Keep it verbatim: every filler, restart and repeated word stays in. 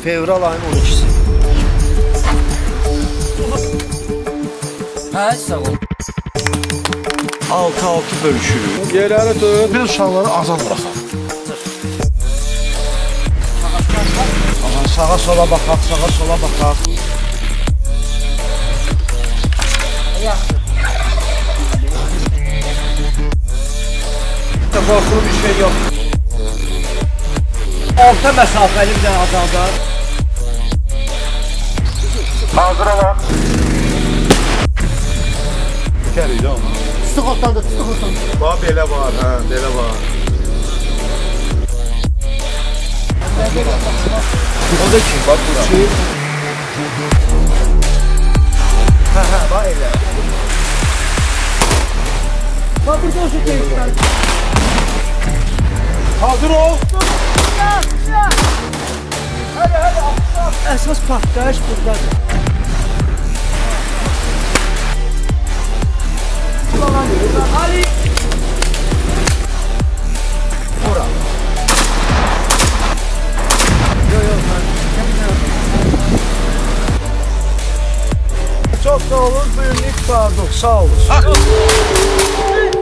Fevral ayının on ikisi. Hə, sağ ol. altı altı bölüşürük. Yerləri tut. Bir uşaqları azad bıraxaq. Sağa sola baxaq, sağa sola baxaq. Qorxulu bir şey yox. Orta məsafəli bir dənə azaldar. Hazıra bax. Gəlir onu. Sıx otlandı, sıx otlandı. Bax, belə var, hə, belə var. O da ki, bax bura. Hə, hə, bax elə. Bax, burada o şey deyirsən. Hazır ol. Hələ, hələ, əsas partlayış buradadır. Ali! Bura. Yok, yok, Çok sağ olun, buyurun, ilk pardon, sağ olun.